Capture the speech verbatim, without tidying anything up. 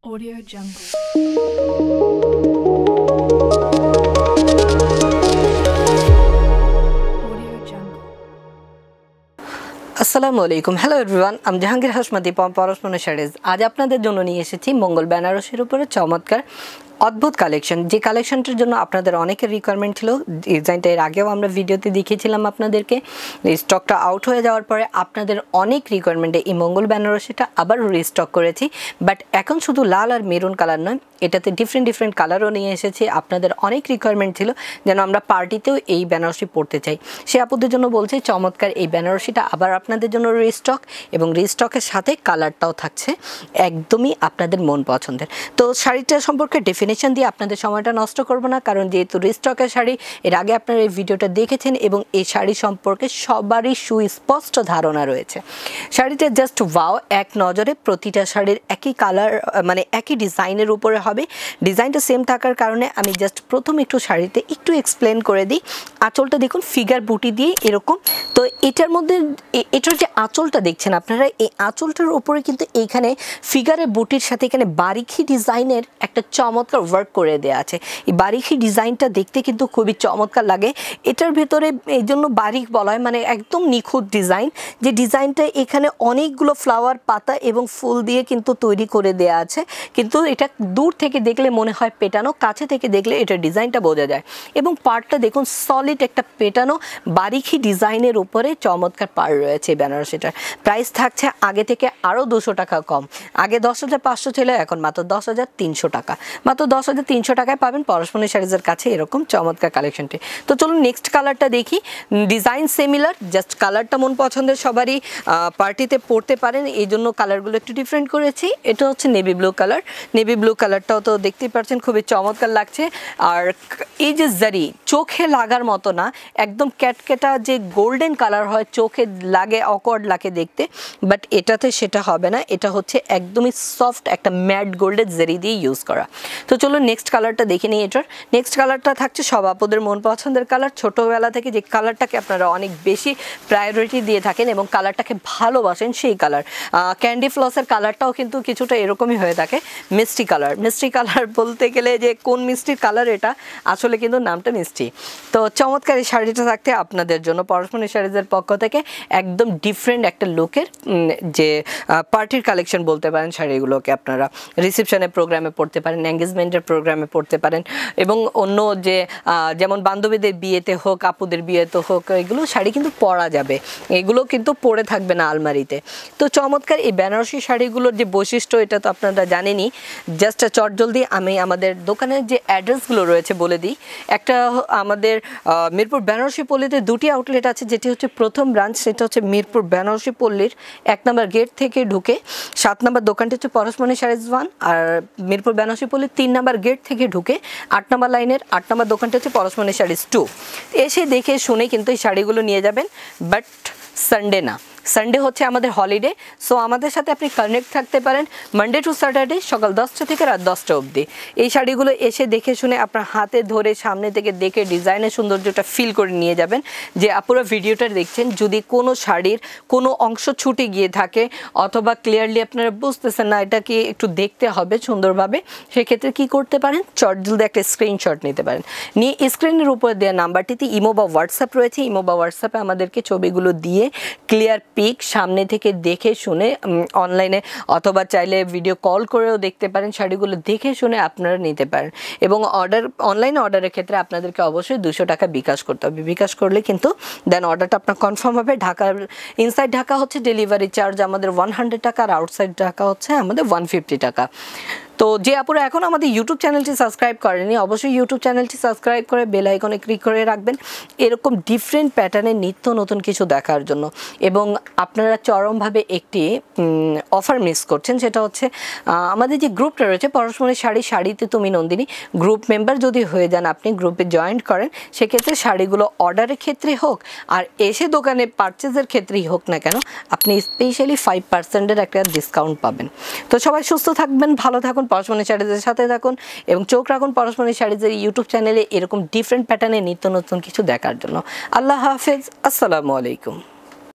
Audio Jungle. আসসালামু আলাইকুম hello everyone আমি জাহাঙ্গীর হাশমাদি পরশমনি শাড়িজ আজ আপনাদের জন্য নিয়ে এসেছি মঙ্গল বেনারসির উপরে চমৎকার অদ্ভুত কালেকশন যে কালেকশনটার জন্য আপনাদের অনেকের রিকোয়ারমেন্ট ছিল ডিজাইনটা এর আগেও আমরা ভিডিওতে দেখিয়েছিলাম আপনাদেরকে স্টকটা আউট হয়ে যাওয়ার পরে আপনাদের অনেক রিকোয়ারমেন্টে এই মঙ্গল বেনারসিটা আবার রিস্টক করেছি বাট এখন শুধু লাল আর মেরুন কালার নয় এটাতে ডিফারেন্ট ডিফারেন্ট কালারও নিয়ে এসেছি আপনাদের অনেক রিকোয়ারমেন্ট ছিল যেন আমরা পার্টিতেও এই বেনারসি পরতে চাই সে আপুদের জন্য বলছি চমৎকার এই বেনারসিটা আবার আপনাদের জন্য রিস্টক এবং রিস্টকের সাথে কালারটাও থাকছে একদমই আপনাদের মন পছন্দের তো শাড়িটা সম্পর্কে ডেফিনেশন দিয়ে আপনাদের সময়টা নষ্ট করব না কারণ যেহেতু রিস্টকের শাড়ি এর আগে আপনারা এই ভিডিওটা দেখেছেন এবং এই শাড়ি সম্পর্কে সবারই সুস্পষ্ট ধারণা রয়েছে শাড়িটা জাস্ট ওয়াও এক নজরে প্রতিটা শাড়ির একই কালার মানে একই ডিজাইনের উপরে হবে ডিজাইনটা সেম থাকার কারণে আমি জাস্ট প্রথম একটু শাড়িতে একটু এক্সপ্লেন করে দিই আঁচলটা দেখুন ফিগার বুটি দিয়ে এরকম তো এটার মধ্যে এটার যে আঁচলটা দেখছেন আপনারা এই আঁচলটার উপরে কিন্তু এইখানে ফিগারের বুটির সাথে এখানে বারিকি ডিজাইনের একটা চমৎকার ওয়ার্ক করে দেওয়া আছে এই বারিকি ডিজাইনটা দেখতে কিন্তু খুবই চমৎকার লাগে এটার ভেতরে এই জন্য বারিক বলা হয় মানে একদম নিখুঁত ডিজাইন যে ডিজাইনটা এখানে অনেকগুলো ফ্লাওয়ার পাতা এবং ফুল দিয়ে কিন্তু তৈরি করে দেওয়া আছে কিন্তু এটা দূর থেকে দেখলে মনে হয় পেটানো কাছে থেকে দেখলে এটা ডিজাইনটা বোঝা যায় এবং পাড়টা দেখুন সলিড একটা পেটানো বারিকি ডিজাইনের উপরে চমৎকার পাড় রয়েছে বেনারসিটার প্রাইস থাকছে আগে থেকে আরও দুশো টাকা কম আগে দশ হাজার পাঁচশো ছিল এখন মাত্র দশ হাজার তিনশো টাকা মাত্র দশ হাজার তিনশো টাকায় পাবেন পরশমনি শাড়িজের কাছে এরকম চমৎকার কালেকশনটি তো চলুন নেক্সট কালারটা দেখি ডিজাইন সিমিলার জাস্ট কালারটা মন পছন্দের সবারই পার্টিতে পরতে পারেন এই জন্য কালারগুলো একটু ডিফারেন্ট করেছি এটা হচ্ছে navy blue colour navy blue কালারটাও তো দেখতেই পাচ্ছেন খুবই চমৎকার লাগছে আর এই যে জারি চোখে লাগার মতো না একদম ক্যাটকেটা যে গোল্ডেন কালার হয় চোখে লাগে অকওয়ার্ড লাগে দেখতে বাট এটাতে সেটা হবে না এটা হচ্ছে একদমই সফট একটা ম্যাট গোল্ডের জারি দিয়ে ইউজ করা তো চলুন নেক্সট কালারটা দেখে নিই এটার নেক্সট কালারটা থাকছে সব আপুদের মন পছন্দের কালার ছোটোবেলা থেকে যে কালারটাকে আপনারা অনেক বেশি প্রায়োরিটি দিয়ে থাকেন এবং কালারটাকে ভালোবাসেন সেই কালার ক্যান্ডি ফ্লসের কালারটাও কিন্তু কিছুটা এরকমই হয়ে থাকে মিষ্টি কালার মিষ্টি কালার বলতে গেলে যে কোন মিষ্টির কালার এটা আসলে কিন্তু নামটা মিষ্টি তো চমৎকার এই শাড়িটা থাকতে আপনাদের জন্য পরশমনি শাড়িজের পক্ষ থেকে একদম ডিফারেন্ট একটা লুকের যে পার্টির কালেকশন বলতে পারেন শাড়িগুলোকে আপনারা রিসেপশনের প্রোগ্রামে পড়তে পারেন এঙ্গেজমেন্টের প্রোগ্রামে পড়তে পারেন এবং অন্য যে যেমন বান্ধবীদের বিয়েতে হোক আপুদের বিয়েতে হোক এগুলো শাড়ি কিন্তু পরা যাবে এগুলো কিন্তু পরে থাকবে না আলমারিতে তো চমৎকার এই বেনারসি শাড়িগুলোর যে বৈশিষ্ট্য এটা তো আপনারা জানেনই জাস্ট চটজলদি আমি আমাদের দোকানের যে অ্যাড্রেসগুলো রয়েছে বলে দিই একটা আমাদের মিরপুর বেনারসি পল্লীতে দুটি আউটলেট আছে যেটি হচ্ছে প্রথম ব্রাঞ্চ সেটা হচ্ছে মিরপুর বেনারসি পল্লীর এক নম্বর গেট থেকে ঢুকে সাত নম্বর দোকানটি হচ্ছে পরশমনি শাড়িজ ওয়ান আর মিরপুর বেনারসি পল্লীর তিন নম্বর গেট থেকে ঢুকে আট নম্বর লাইনের আট নম্বর দোকানটি হচ্ছে পরশমনি শাড়িজ টু এসে দেখে শুনে কিন্তু এই শাড়িগুলো নিয়ে যাবেন বাট সানডে না সানডে হচ্ছে আমাদের হলিডে সো আমাদের সাথে আপনি কানেক্ট থাকতে পারেন মানডে টু স্যাটারডে সকাল দশটা থেকে রাত দশটা অবধি এই শাড়িগুলো এসে দেখে শুনে আপনার হাতে ধরে সামনে থেকে দেখে ডিজাইনের সৌন্দর্যটা ফিল করে নিয়ে যাবেন যে আপনারা ভিডিওটা দেখছেন যদি কোনো শাড়ির কোনো অংশ ছুটে গিয়ে থাকে অথবা ক্লিয়ারলি আপনারা বুঝতেছেন না এটা কি একটু দেখতে হবে সুন্দরভাবে সেক্ষেত্রে কি করতে পারেন চটজলদি একটা স্ক্রিনশট নিতে পারেন নিয়ে স্ক্রিনের উপর দেওয়া নাম্বারটিতে ইমো বা হোয়াটসঅ্যাপ রয়েছে ইমো বা হোয়াটসঅ্যাপে আমাদেরকে ছবিগুলো দিয়ে ক্লিয়ার পিক সামনে থেকে দেখে শুনে অনলাইনে অথবা চাইলে ভিডিও কল করেও দেখতে পারেন শাড়িগুলো দেখে শুনে আপনারা নিতে পারেন এবং অর্ডার অনলাইন অর্ডারের ক্ষেত্রে আপনাদেরকে অবশ্যই দুশো টাকা বিকাশ করতে হবে বিকাশ করলে কিন্তু দেন অর্ডারটা আপনার কনফার্ম হবে ঢাকার ইনসাইড ঢাকা হচ্ছে ডেলিভারি চার্জ আমাদের ওয়ান হান্ড্রেড টাকা আর আউটসাইড ঢাকা হচ্ছে আমাদের ওয়ান ফিফটি টাকা তো যে আপুরা এখন আমাদের ইউটিউব চ্যানেলটি সাবস্ক্রাইব করেনি অবশ্যই ইউটিউব চ্যানেলটি সাবস্ক্রাইব করে বেল আইকনে ক্লিক করে রাখবেন এরকম ডিফারেন্ট প্যাটার্নের নিত্য নতুন কিছু দেখার জন্য এবং আপনারা চরমভাবে একটি অফার মিস করছেন সেটা হচ্ছে আমাদের যে গ্রুপটা রয়েছে পরশমনি শাড়ি শাড়িতে তুমি নন্দিনী গ্রুপ মেম্বার যদি হয়ে যান আপনি গ্রুপে জয়েন করেন সেক্ষেত্রে শাড়িগুলো অর্ডারের ক্ষেত্রে হোক আর এসে দোকানে পারচেজের ক্ষেত্রেই হোক না কেন আপনি স্পেশালি ফাইভ পার্সেন্টের একটা ডিসকাউন্ট পাবেন তো সবাই সুস্থ থাকবেন ভালো থাকুন পরশমনি শাড়িজের সাথে থাকুন এবং চোখ রাখুন পরশমনি শাড়িজের ইউটিউব চ্যানেলে এরকম ডিফারেন্ট প্যাটার্নের নিত্য নতুন কিছু দেখার জন্য আল্লাহ হাফেজ আসসালামু আলাইকুম।